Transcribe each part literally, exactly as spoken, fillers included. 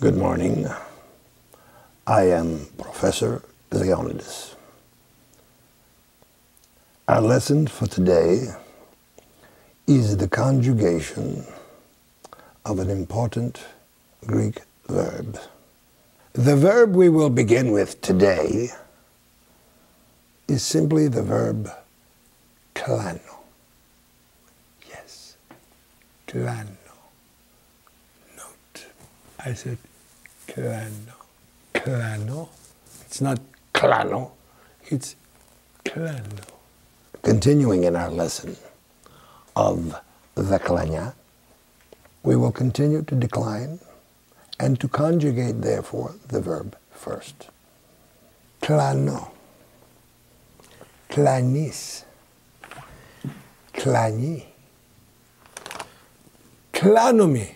Good morning. I am Professor Leonidas. Our lesson for today is the conjugation of an important Greek verb. The verb we will begin with today is simply the verb klano. Yes, klano. Note, I said klano. Klano. It's not klano, it's klano. Continuing in our lesson of the klania, we will continue to decline and to conjugate, therefore, the verb first. Klano, klanis, klani, klanomi,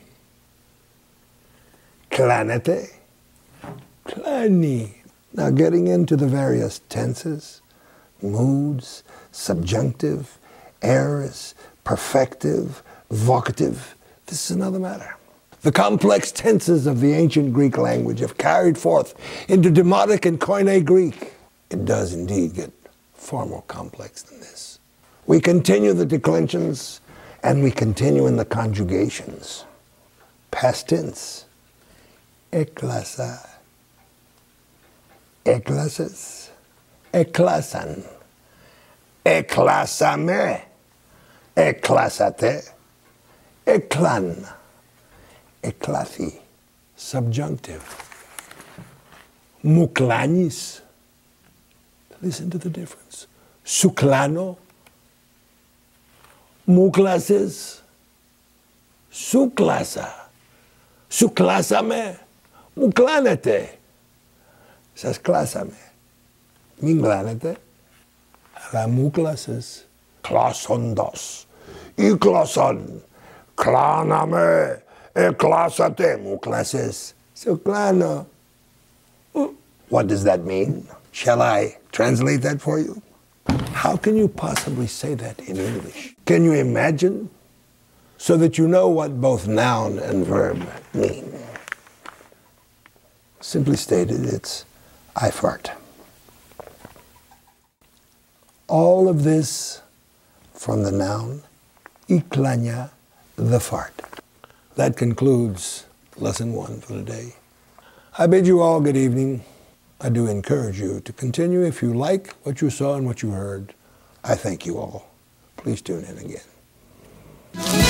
klanete, klani. Now getting into the various tenses, moods, subjunctive, aorist, perfective, vocative, this is another matter. The complex tenses of the ancient Greek language have carried forth into Demotic and Koine Greek. It does indeed get far more complex than this. We continue the declensions and we continue in the conjugations. Past tense, eklasa, eklases, eklasan, eklasame, eklasate, eklan, eklathi. Subjunctive. Muklanis. Listen to the difference. Suklano. Muklases. Suklasa. Suklasame. Muklanete. Sas klasame. Minglanete. La muklases. Klasondos. Iklason. Klaname. Eklasate. Muklases. Suklano. What does that mean? Shall I translate that for you? How can you possibly say that in English? Can you imagine? So that you know what both noun and verb mean. Simply stated, it's I fart. All of this from the noun iklania, the fart. That concludes lesson one for today. I bid you all good evening. I do encourage you to continue if you like what you saw and what you heard. I thank you all. Please tune in again.